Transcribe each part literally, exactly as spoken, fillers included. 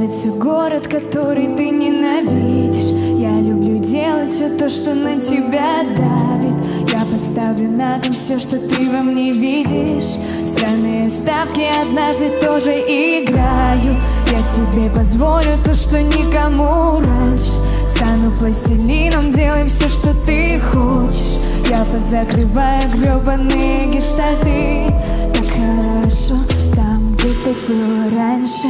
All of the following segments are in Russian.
нравится город, который ты ненавидишь. Я люблю делать все то, что на тебя давит. Я подставлю на кон все, что ты во мне видишь. Странные ставки однажды тоже играю. Я тебе позволю то, что никому раньше. Стану пластилином, делай все, что ты хочешь. Я позакрываю гребаные гештальты. Так хорошо там, где ты был раньше.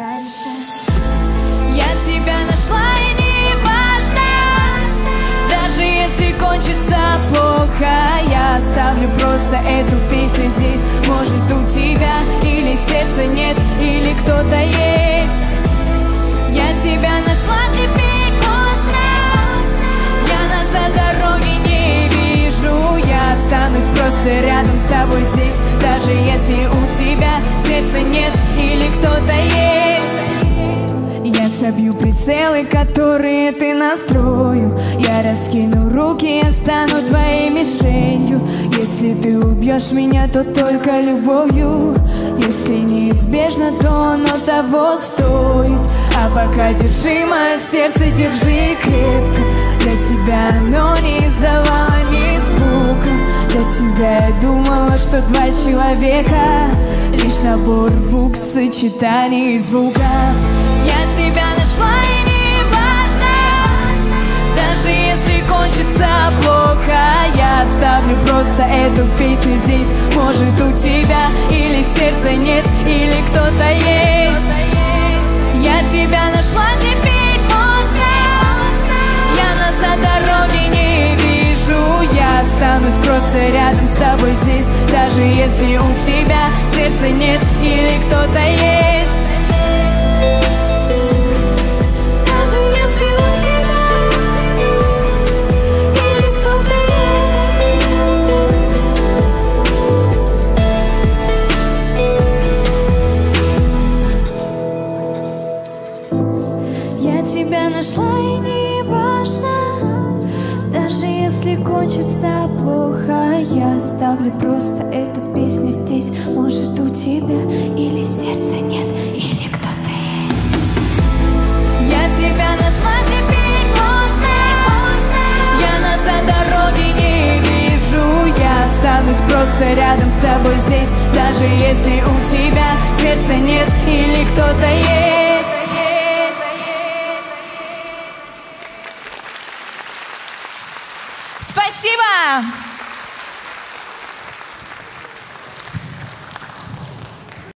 Я тебя нашла, и не важно, даже если кончится плохо, я оставлю просто эту песню здесь. Может, у тебя или сердца нет, или кто-то есть. Я тебя нашла, теперь поздно. Я назад дороги не вижу. Я останусь просто рядом с тобой здесь, даже если у тебя сердца нет или кто-то есть. Я собью прицелы, которые ты настроил. Я раскину руки, я стану твоей мишенью. Если ты убьешь меня, то только любовью. Если неизбежно, то оно того стоит. А пока держи мое сердце, держи крепко. Для тебя оно не издавало ни звука. Для тебя я думала, что два человека лишь набор букв, сочетаний звуков. Я тебя нашла, и не важно, даже если кончится плохо, я оставлю просто эту песню здесь. Может, у тебя или сердца нет, или кто-то есть. Я тебя нашла, теперь поздно. Я назад дороги не вижу. Я останусь просто рядом с тобой здесь, даже если у тебя сердца нет или кто-то есть. Я тебя нашла, и не важно, даже если кончится плохо, я оставлю просто эту песню здесь. Может, у тебя или сердца нет, или кто-то есть. Я тебя нашла, теперь поздно. Я назад дороги не вижу. Я останусь просто рядом с тобой здесь, даже если у тебя сердца нет или кто-то есть. Спасибо!